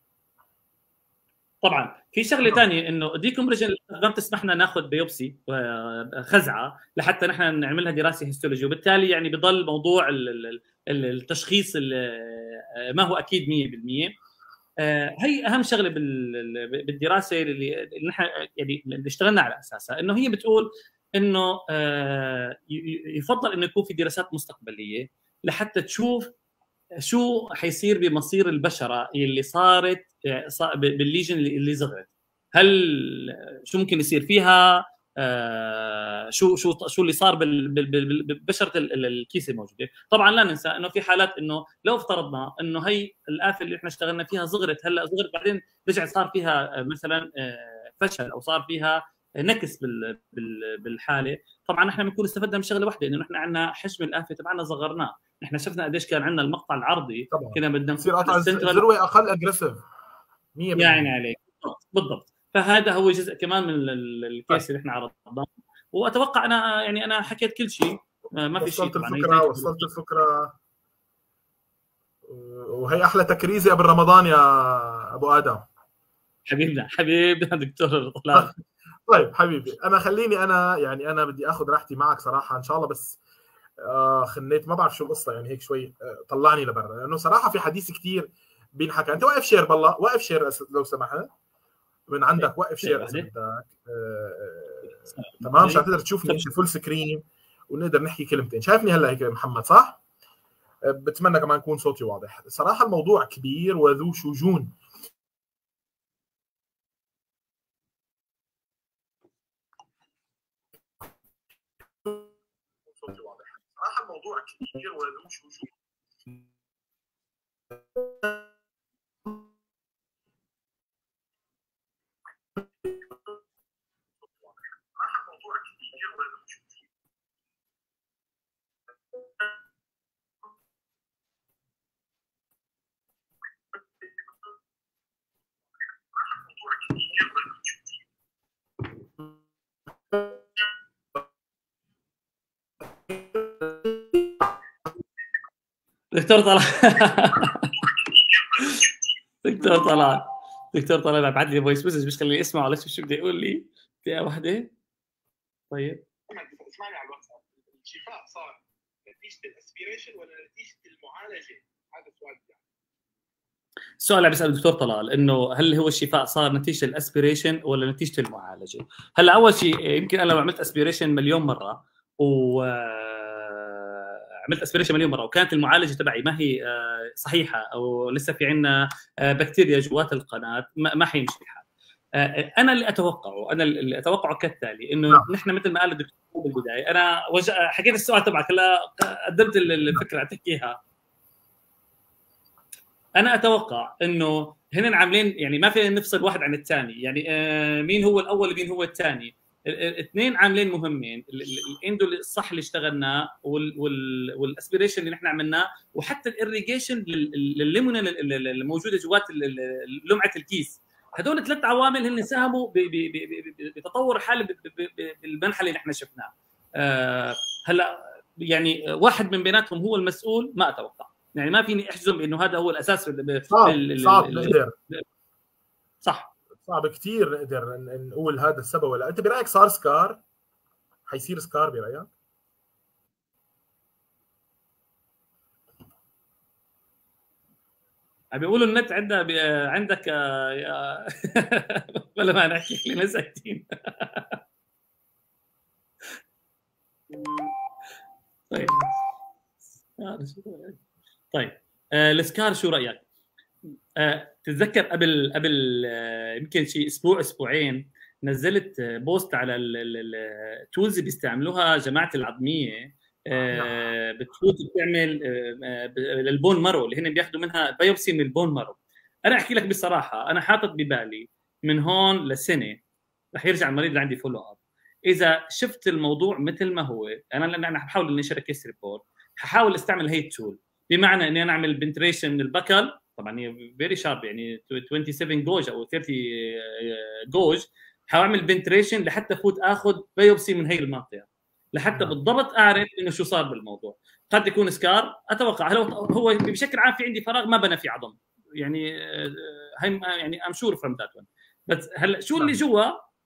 طبعا في شغله ثانيه انه ديكومبريشن ما بتسمحنا ناخذ بيوبسي خزعه لحتى نحن نعملها دراسه هيستولوجي، وبالتالي يعني بضل موضوع التشخيص ما هو اكيد مية بالمية. هي اهم شغله بالدراسه اللي نحن يعني اللي اشتغلنا على اساسها، انه هي بتقول انه يفضل انه يكون في دراسات مستقبليه لحتى تشوف شو حيصير بمصير البشره اللي صارت بالليجن اللي صغرت، هل شو ممكن يصير فيها، آه شو شو شو اللي صار ببشره الكيس الموجوده. طبعا لا ننسى انه في حالات انه لو افترضنا انه هي الآفة اللي احنا اشتغلنا فيها صغرت، هلا صغرت بعدين رجع صار فيها مثلا فشل او صار فيها نكس بالحاله، طبعا احنا بنكون استفدنا من شغله واحده، انه نحن عندنا حجم الآفة تبعنا صغرناه. نحن شفنا قديش كان عندنا المقطع العرضي كنا بدنا نصير قطع الذروه اقل اجريسيف مية بالمية. يعني عليك بالضبط. فهذا هو جزء كمان من الكيس اللي احنا عرضناه، واتوقع انا يعني انا حكيت كل شيء، ما في شيء طبعا. الفكره وصلت الفكره، وهي احلى تكريزه قبل رمضان يا ابو ادم. حبيبنا حبيبنا دكتور طلال. طيب حبيبي، انا خليني انا يعني انا بدي اخذ راحتي معك صراحه ان شاء الله، بس آه خنيت ما بعرف شو القصه يعني هيك شوي آه طلعني لبرا، لانه صراحه في حديث كثير بينحكى. انت واقف شير بالله، واقف شير لو سمحت من عندك، وقف شير اذا بدك. آه آه تمام، عشان تقدر تشوفني انت فول سكرين ونقدر نحكي كلمتين. شايفني هلا هيك محمد صح؟ آه بتمنى كمان يكون صوتي واضح. صراحه الموضوع كبير وذو شجون. صراحه الموضوع كبير وذو شجون. دكتور طلال دكتور طلال دكتور طلال ابعث لي فويس مسج مش خليني اسمع ولا شو بده يقول لي. دقيقه واحده. طيب اسمعني على الواتساب، الشفاء صار نتيجه الاسبيريشن ولا نتيجه المعالجه؟ هذا السؤال يعني. السؤال اللي بيسأل الدكتور طلال انه هل هو الشفاء صار نتيجه الاسبيريشن ولا نتيجه المعالجه؟ هلا اول شيء يمكن انا لو عملت اسبيريشن مليون مره وعملت عملت اسبريشن مليون مره وكانت المعالجه تبعي ما هي صحيحه او لسه في عندنا بكتيريا جوات القناه ما حيمشي الحال. انا اللي اتوقعه انا اللي اتوقعه كالتالي انه نعم. نحن مثل ما قال الدكتور بالبدايه، انا وج... حكيت السؤال تبعك هلا قدمت الفكره تحكيها. انا اتوقع انه هن عاملين يعني ما فينا نفصل واحد عن الثاني، يعني آه مين هو الاول ومين هو الثاني، الاثنين عاملين مهمين، الاندو الصح اللي اشتغلناه والاسبيريشن اللي نحن عملناه وحتى الاريجيشن للليمونه الموجوده جوات لمعه الكيس. هدول ثلاث عوامل هن ساهموا بتطور الحاله بالمنحى اللي نحن شفناه. أه هلا يعني واحد من بيناتهم هو المسؤول، ما اتوقع، يعني ما فيني احجزم بانه هذا هو الاساس. صعب صعب نقدر صح صعب كثير نقدر نقول هذا السبب ولا. انت برايك صار سكار؟ حيصير سكار برايك؟ عم بيقولوا النت عندنا بي... عندك ولا ما نحكي كلمه ساكتين. طيب طيب آه السكار شو رايك؟ آه تتذكر قبل قبل آه يمكن شيء اسبوع اسبوعين نزلت بوست على التولز اللي بيستعملوها جماعه العظميه، آه بتفوت بتعمل آه للبون مارو اللي هن بياخذوا منها بايوبسي من البون مارو. انا احكي لك بصراحه، انا حاطط ببالي من هون لسنه رح يرجع المريض اللي عندي فولو اب. اذا شفت الموضوع مثل ما هو، انا لان انا بحاول اني انشر كيس ريبورت، ححاول استعمل هي التول، بمعنى اني انا اعمل بنتريشن من البكل، طبعا هي فيري شارب يعني سبعة وعشرين جوج او ثلاثين جوج، حاعمل بنتريشن لحتى فوت اخذ بايوبسي من هي المنطقه لحتى بالضبط اعرف انه شو صار بالموضوع. قد يكون سكار، اتوقع هل هو بشكل عام في عندي فراغ ما بنى في عظم، يعني هي يعني ام شور فروم ذات ون، بس هلا شو اللي جوا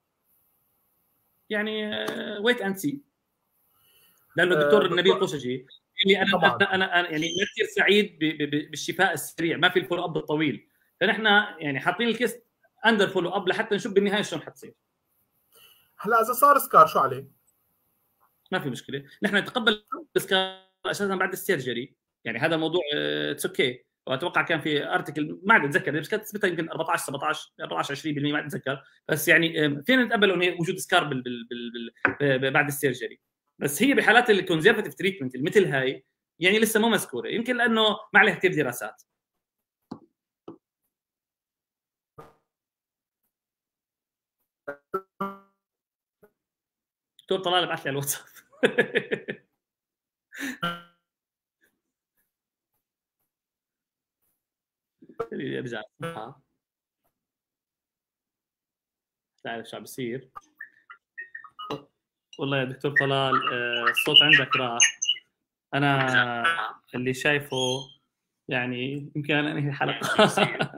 يعني ويت اند سي. لانه الدكتور نبيل قوشجي اللي انا أنا, انا انا يعني ما كثير سعيد بالشفاء السريع، ما في الفولو اب الطويل، فنحن يعني حاطين الكيس اندر فولو اب لحتى نشوف بالنهايه شلون حتصير. هلا اذا صار سكار شو عليه؟ ما في مشكله، نحن نتقبل السكار اساسا بعد السيرجري، يعني هذا موضوع اتس اوكي. واتوقع كان في ارتكل ما عاد اتذكر بس كانت نسبتها يمكن أربعة عشر سبعة عشر أربعة عشر عشرين بالمئة ما اتذكر، بس يعني فينا نتقبل انه وجود سكار بال بال بال بال بعد السيرجري. بس هي بحالات الكونزرفتيف تريتمنت مثل هاي يعني لسه مو مذكوره، يمكن لانه ما عليها كثير دراسات. دكتور طلال ابعث لي على الواتساب. ارجع الصفحه تعرف شو عم بيصير. والله يا دكتور طلال الصوت عندك راح، انا اللي شايفه يعني يمكن انا انهي الحلقه.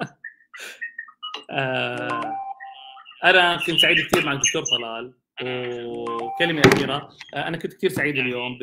انا كنت سعيد كثير مع الدكتور طلال، وكلمه اخيره انا كنت كثير سعيد اليوم ب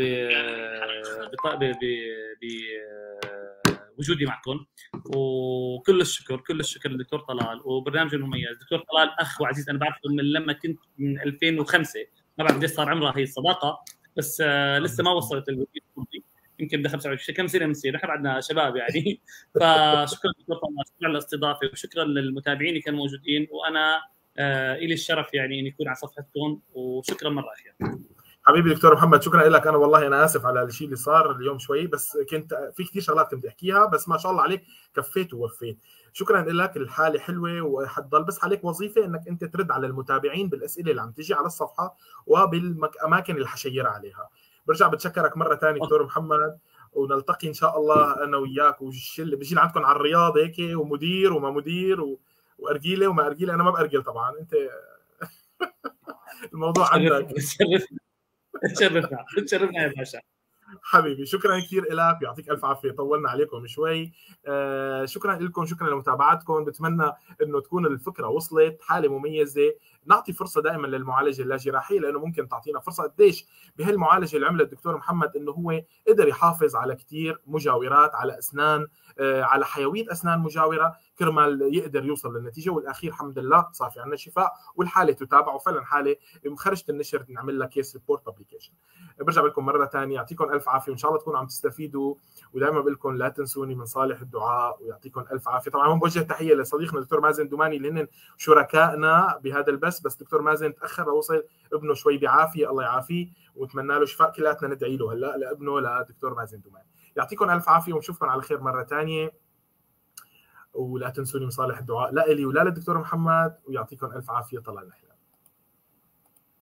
بوجودي معكم، وكل الشكر كل الشكر للدكتور طلال وبرنامجه المميز. الدكتور طلال اخ وعزيز، انا بعرفه من لما كنت من ألفين وخمسة، ما بعرف قديش صار عمرها هي الصداقه، بس لسه ما وصلت الوقت، يمكن بدها خمسة وعشرين كم سنه بنصير، نحن بعدنا شباب يعني. فشكرا دكتور طلال، شكرا للاستضافه وشكرا للمتابعين اللي كانوا موجودين، وانا آه الي الشرف يعني اني اكون على صفحتكم، وشكرا مره اخيرا. حبيبي دكتور محمد شكرا لك. انا والله انا اسف على الشيء اللي صار اليوم شوي، بس كنت في كثير شغلات كنت احكيها، بس ما شاء الله عليك كفيت ووفيت. شكرا لك، الحاله حلوه وحتضل بس عليك وظيفه انك انت ترد على المتابعين بالاسئله اللي عم تجي على الصفحه وبالاماكن اللي حشير عليها. برجع بتشكرك مره ثانيه دكتور محمد، ونلتقي ان شاء الله انا وياك والشله بيجي عندكم على الرياض هيك، ومدير وما مدير و... وارجيله وما ارجيله. انا ما بارجل طبعا، انت الموضوع عندك. تشرفنا تشرفنا يا باشا حبيبي. شكرا كثير لك، يعطيك الف عافيه، طولنا عليكم شوي. آه شكرا لكم، شكرا لمتابعتكم. بتمنى انه تكون الفكره وصلت. حاله مميزه، نعطي فرصه دائما للمعالجه اللاجراحيه، لانه ممكن تعطينا فرصه قديش بهالمعالجه اللي عملها الدكتور محمد، انه هو قدر يحافظ على كثير مجاورات، على اسنان، آه على حيويه اسنان مجاوره، كرمال يقدر يوصل للنتيجه. والاخير الحمد لله صار في عندنا شفاء، والحاله تتابع، وفعلا حاله مخرجه النشر نعمل لها كيس ريبورت ابلكيشن. برجع لكم مره ثانيه، يعطيكم الف عافيه وان شاء الله تكونوا عم تستفيدوا، ودائما بقول لكم لا تنسوني من صالح الدعاء، ويعطيكم الف عافيه. طبعا هون بوجه تحيه لصديقنا الدكتور مازن دوماني اللي هن شركائنا بهذا البث، بس دكتور مازن تاخر لوصل، ابنه شوي بعافيه الله يعافيه ونتمنى له شفاء، كلياتنا ندعي له هلا لابنه لدكتور مازن دوماني. يعطيكم الف عافيه ونشوفكم على خير مره ثانيه، ولا تنسوني من صالح الدعاء لإلي ولا للدكتور محمد، ويعطيكم الف عافيه. طلال.